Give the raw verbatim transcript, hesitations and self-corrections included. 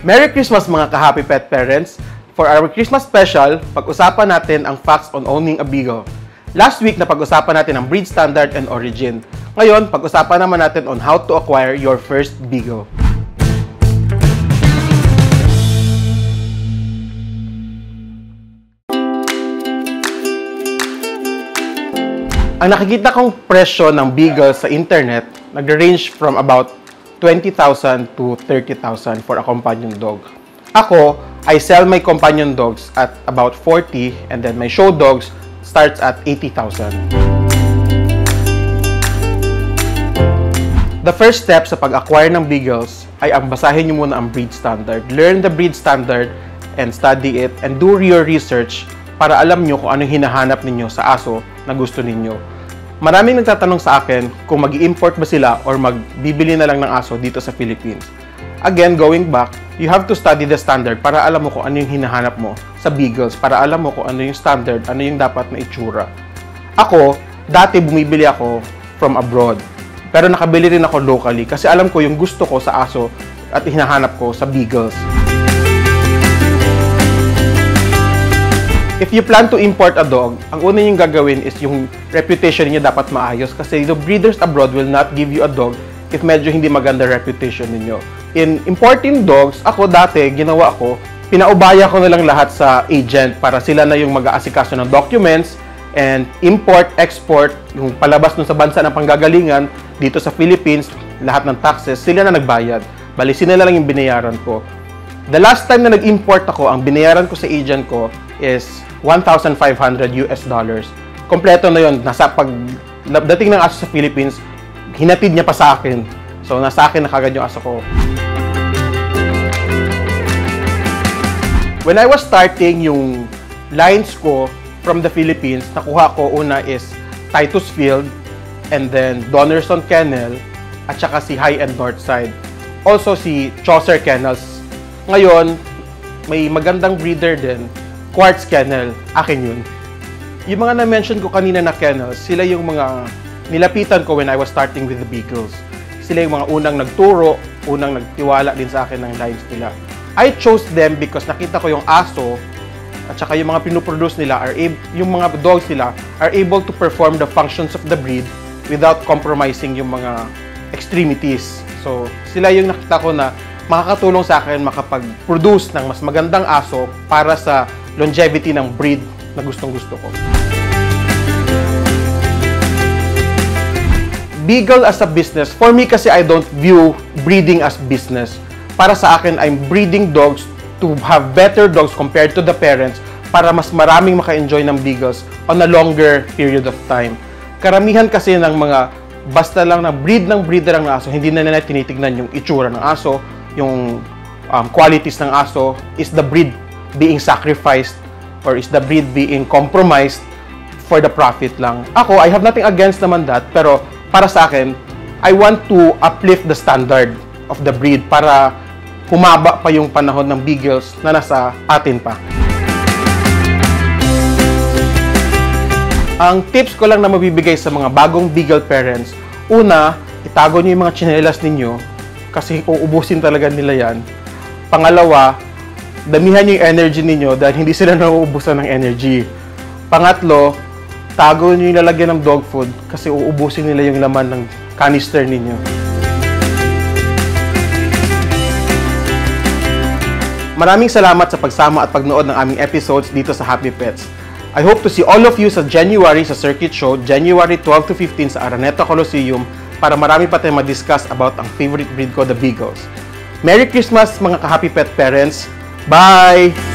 Merry Christmas mga ka-Happy Pet Parents! For our Christmas special, pag-usapan natin ang facts on owning a beagle. Last week, napag-usapan natin ang breed standard and origin. Ngayon, pag-usapan naman natin on how to acquire your first beagle. Ang nakikita kong presyo ng beagle sa internet, nag-range from about twenty thousand to thirty thousand for a companion dog. Ako, I sell my companion dogs at about forty and then my show dogs starts at eighty thousand. The first step sa pag-acquire ng beagles ay ang basahin nyo muna ang breed standard. Learn the breed standard and study it and do your research para alam nyo kung anong hinahanap ninyo sa aso na gusto ninyo. Maraming nagtatanong sa akin kung mag-i-import ba sila or magbibili na lang ng aso dito sa Philippines. Again, going back, you have to study the standard para alam mo kung ano yung hinahanap mo sa beagles, para alam mo kung ano yung standard, ano yung dapat na itsura. Ako, dati bumibili ako from abroad, pero nakabili rin ako locally kasi alam ko yung gusto ko sa aso at hinahanap ko sa beagles. If you plan to import a dog, ang una niyong gagawin is yung reputation niyo dapat maayos kasi the breeders abroad will not give you a dog if medyo hindi maganda reputation ninyo. In importing dogs, ako dati, ginawa ko, pinaubaya ko na lang lahat sa agent para sila na yung mag-aasikaso ng documents and import, export, yung palabas nun sa bansa ng panggagalingan dito sa Philippines, lahat ng taxes, sila na nagbayad. Bali, sila lang yung binayaran ko. The last time na nag-import ako, ang binayaran ko sa agent ko is one thousand five hundred U S dollars. Kompleto na yun. Nasa pag dating ng aso sa Philippines, hinatid niya pa sa akin. So, nasa akin na kagad yung aso ko. When I was starting yung lines ko from the Philippines, nakuha ko una is Titus Field, and then Donnerson Kennel, at saka si High-End Northside. Also si Chaucer Kennels. Ngayon, may magandang breeder din, Quartz Kennel, akin yun. Yung mga na-mention ko kanina na kennels, sila yung mga nilapitan ko when I was starting with the beagles. Sila yung mga unang nagturo, unang nagtiwala din sa akin ng lines nila. I chose them because nakita ko yung aso at saka yung mga pinuproduce nila, are yung mga dogs nila are able to perform the functions of the breed without compromising yung mga extremities. So, sila yung nakita ko na makakatulong sa akin makapag-produce ng mas magandang aso para sa longevity ng breed na gustong-gusto ko. Beagle as a business, for me kasi I don't view breeding as business. Para sa akin, I'm breeding dogs to have better dogs compared to the parents para mas maraming maka-enjoy ng beagles on a longer period of time. Karamihan kasi ng mga basta lang na breed ng breeder ng aso, hindi na nila tinitignan yung itsura ng aso, yung um, qualities ng aso, is the breed being sacrificed or is the breed being compromised for the profit lang. Ako, I have nothing against naman that, pero para sa akin, I want to uplift the standard of the breed para humaba pa yung panahon ng beagles na nasa atin pa. Ang tips ko lang na mabibigay sa mga bagong beagle parents, una, itago niyo yung mga tsinelas ninyo kasi uubusin talaga nila yan. Pangalawa, damihan niyo yung energy ninyo dahil hindi sila nauubusan ng energy. Pangatlo, tago niyo yung lalagyan ng dog food kasi uubusin nila yung laman ng canister ninyo. Maraming salamat sa pagsama at pagnood ng aming episodes dito sa Happy Pets. I hope to see all of you sa January sa Circuit Show, January twelve to fifteen sa Araneta Coliseum para marami pa tayong ma-discuss about ang favorite breed ko, the Beagles. Merry Christmas mga ka-Happy Pet Parents! Bye!